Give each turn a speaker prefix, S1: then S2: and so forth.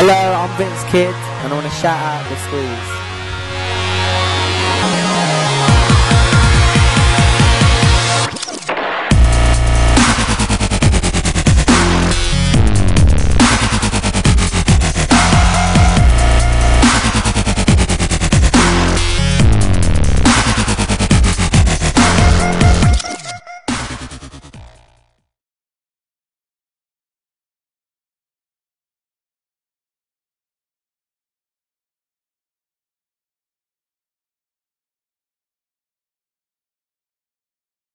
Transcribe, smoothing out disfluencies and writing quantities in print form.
S1: Hello, I'm Vince Kid, and I want to shout out The Squeeze.